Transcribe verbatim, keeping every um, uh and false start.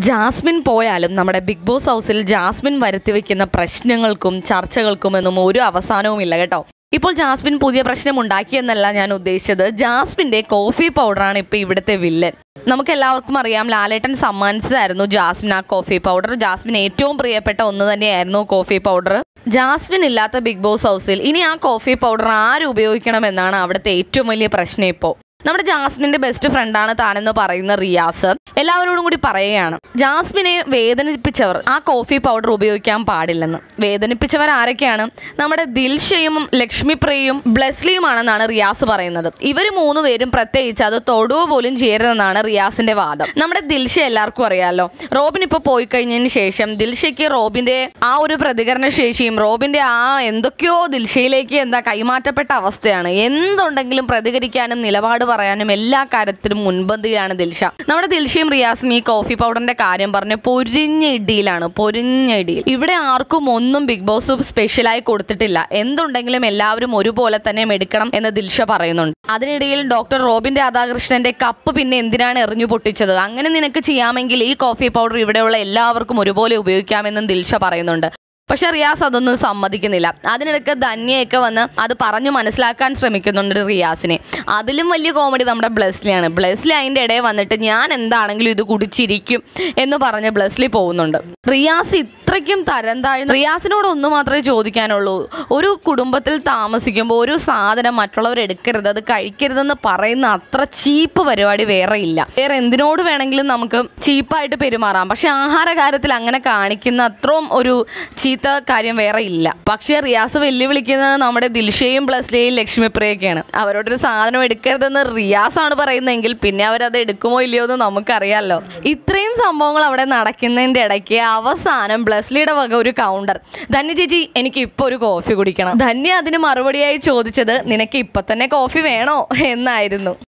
Jasmine പോയാലും നമ്മുടെ ബിഗ് ബോസ് ഹൗസിൽ ജാസ്മിൻ വരുത്തിവെക്കുന്ന പ്രശ്നങ്ങൾക്കും ചർച്ചകൾക്കും ഒന്നും ഒരു അവസാനവുമില്ല കേട്ടോ. ഇപ്പോൾ ജാസ്മിൻ പുതിയ പ്രശ്നം ഉണ്ടാക്കിയെന്നല്ല ഞാൻ ഉദ്ദേശിച്ചത്. ജാസ്മിൻ്റെ കോഫി പൗഡറാണ് ഇപ്പോൾ ഇവിടുത്തെ വില്ലൻ. നമുക്ക് എല്ലാവർക്കും അറിയാം, ലാലേട്ടൻ സമ്മാനിച്ചതായിരുന്നു ജാസ്മിൻ ആ കോഫി പൗഡർ. ജാസ്മിൻ ഏറ്റവും പ്രിയപ്പെട്ട ഒന്ന് തന്നെയായിരുന്നു കോഫി പൗഡർ. ജാസ്മിൻ ഇല്ലാത്ത ബിഗ് ബോസ് ഹൗസിൽ ഇനി ആ കോഫി പൗഡർ ആര് ഉപയോഗിക്കണമെന്നാണ് അവിടുത്തെ ഏറ്റവും വലിയ പ്രശ്നം. ഇപ്പോൾ നമ്മുടെ ജാസ്മിൻ്റെ ബെസ്റ്റ് ഫ്രണ്ടാണ് താനെന്ന് പറയുന്ന റിയാസ് എല്ലാവരോടും കൂടി പറയുകയാണ്, ജാസ്മിനെ വേദനിപ്പിച്ചവർ ആ കോഫി പൗഡർ ഉപയോഗിക്കാൻ പാടില്ലെന്ന്. വേദനിപ്പിച്ചവർ ആരൊക്കെയാണ്? നമ്മുടെ ദിൽഷയും ലക്ഷ്മിപ്രിയയും ബ്ലെസ്ലിയുമാണെന്നാണ് റിയാസ് പറയുന്നത്. ഇവർ മൂന്ന് പേരും പ്രത്യേകിച്ച് അത് തൊടുവ പോലും ചേരുന്നതാണ് റിയാസിന്റെ വാദം. നമ്മുടെ ദിൽഷ എല്ലാവർക്കും അറിയാമല്ലോ. റോബിൻ ഇപ്പോൾ പോയി കഴിഞ്ഞതിന് ശേഷം ദിൽഷയ്ക്ക് റോബിന്റെ ആ ഒരു പ്രതികരണ ശേഷിയും റോബിന്റെ ആ എന്തൊക്കെയോ ദിൽഷയിലേക്ക് എന്താ കൈമാറ്റപ്പെട്ട അവസ്ഥയാണ്. എന്തുണ്ടെങ്കിലും പ്രതികരിക്കാനും നിലപാട് പറയാനും എല്ലാ കാര്യത്തിലും മുൻപന്തിയാണ് ദിൽഷ. നമ്മുടെ ദിൽഷയും റിയാസും ഈ കോഫി പൗഡറിന്റെ കാര്യം പറഞ്ഞ് പൊരിഞ്ഞ ഇടിയിലാണ്, പൊരിഞ്ഞ ഇടിയിൽ. ഇവിടെ ആർക്കും ഒന്നും ബിഗ് ബോസ് സ്പെഷ്യലായി കൊടുത്തിട്ടില്ല. എന്തുണ്ടെങ്കിലും എല്ലാവരും ഒരുപോലെ തന്നെ എടുക്കണം എന്ന് ദിൽഷ പറയുന്നുണ്ട്. അതിനിടയിൽ ഡോക്ടർ റോബിൻ രാധാകൃഷ്ണന്റെ കപ്പ് പിന്നെ എന്തിനാണ് എറിഞ്ഞു പൊട്ടിച്ചത്? അങ്ങനെ നിനക്ക് ചെയ്യാമെങ്കിൽ ഈ കോഫി പൗഡർ ഇവിടെയുള്ള എല്ലാവർക്കും ഒരുപോലെ ഉപയോഗിക്കാമെന്നും ദിൽഷ പറയുന്നുണ്ട്. പക്ഷെ റിയാസ് അതൊന്നും സമ്മതിക്കുന്നില്ല. അതിനിടയ്ക്ക് ധന്യയൊക്കെ വന്ന് അത് പറഞ്ഞു മനസ്സിലാക്കാൻ ശ്രമിക്കുന്നുണ്ട് റിയാസിനെ. അതിലും വലിയ കോമഡി നമ്മുടെ ബ്ലെസ്ലിയാണ്. ബ്ലെസ്ലി അതിൻ്റെ ഇടയിൽ വന്നിട്ട് ഞാൻ എന്താണെങ്കിലും ഇത് കുടിച്ചിരിക്കും എന്ന് പറഞ്ഞ് ബ്ലെസ്ലി പോകുന്നുണ്ട്. റിയാസ് ഇത്രയ്ക്കും തരം താഴ്ന്ന റിയാസിനോട് ഒന്ന് മാത്രമേ ചോദിക്കാനുള്ളൂ. ഒരു കുടുംബത്തിൽ താമസിക്കുമ്പോൾ ഒരു സാധനം മറ്റുള്ളവർ എടുക്കരുത്, അത് കഴിക്കരുതെന്ന് പറയുന്ന അത്ര ചീപ്പ് പരിപാടി വേറെ ഇല്ല. വേറെ എന്തിനോട് വേണമെങ്കിലും നമുക്ക് ചീപ്പായിട്ട് പെരുമാറാം. പക്ഷെ ആഹാര കാര്യത്തിൽ അങ്ങനെ കാണിക്കുന്ന അത്രയും ഒരു ചീത്ത കാര്യം വേറെ ഇല്ല. പക്ഷേ റിയാസ് വെല്ലുവിളിക്കുന്നത് നമ്മുടെ ദിൽഷയും ബ്ലെസ്ലിയും ലക്ഷ്മിപ്രിയൊക്കെയാണ്. അവരോടൊരു സാധനം എടുക്കരുതെന്ന് റിയാസ് ആണ് പറയുന്നതെങ്കിൽ പിന്നെ അവരത് എടുക്കുമോ ഇല്ലയോ എന്ന് നമുക്കറിയാമല്ലോ. ഇത്രയും സംഭവങ്ങൾ അവിടെ നടക്കുന്നതിൻ്റെ ഇടയ്ക്ക് അവസാനം ബ്ലെസ്ലിയുടെ വക ഒരു കൗണ്ടർ, ധന്യ ചേച്ചി എനിക്ക് ഇപ്പോൾ ഒരു കോഫി കുടിക്കണം. ധന്യ അതിന് മറുപടിയായി ചോദിച്ചത് നിനക്ക് ഇപ്പം തന്നെ കോഫി വേണോ എന്നായിരുന്നു.